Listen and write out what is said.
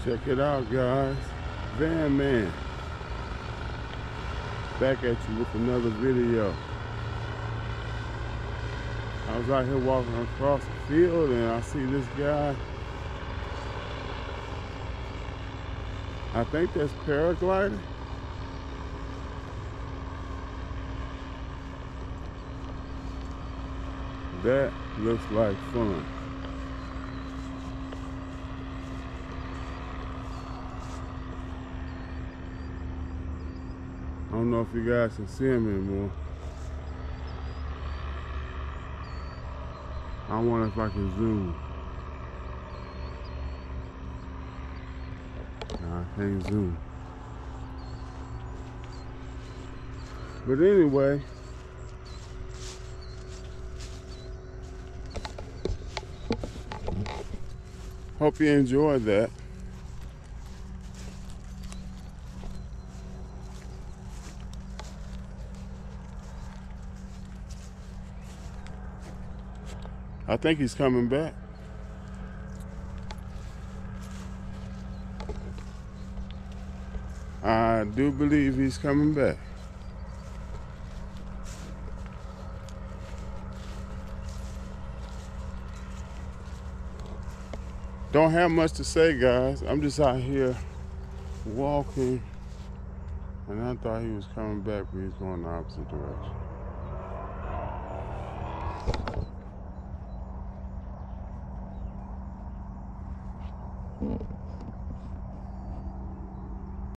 Check it out, guys. Van Man. Back at you with another video. I was out here walking across the field and I see this guy. I think that's paragliding. That looks like fun. I don't know if you guys can see him anymore. I wonder if I can zoom. Nah, I can't zoom. But anyway, hope you enjoyed that. I think he's coming back. I do believe he's coming back. Don't have much to say, guys. I'm just out here walking, and I thought he was coming back, but he's going the opposite direction.